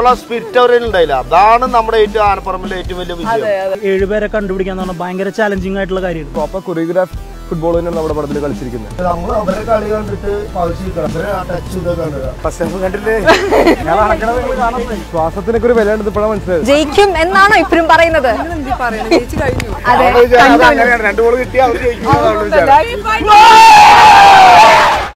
എന്നുള്ള സ്പിരിറ്റ് അവരുണ്ടായില്ല. അതാണ് നമ്മുടെ ആനപ്പറമ്പിലെ ഏറ്റവും വലിയ വിജയം. 7 പേരെ കണ്ടുപിടിക്കാന്ന് പറഞ്ഞാൽ ഭയങ്കര ചാലഞ്ചിങ് ആയിട്ടുള്ള കാര്യമാണ്. പ്രോപ്പർ കൊറിയോഗ്രാഫ് ഫുട്ബോൾ തന്നെയാണ് നമ്മുടെ പടത്തിൽ കളിച്ചിരിക്കുന്നത്. നമ്മൾ അവരെ കളി കണ്ടിട്ട് ശ്വാസത്തിനൊക്കെ ഒരു വില ഉണ്ട് ഇപ്പോഴാണ് മനസ്സിലായത്. ജയിക്കും എന്നാണോ ഇപ്പോഴും പറയുന്നത്? രണ്ടു ഗോൾ കിട്ടിയാൽ അവർ ജയിക്കും.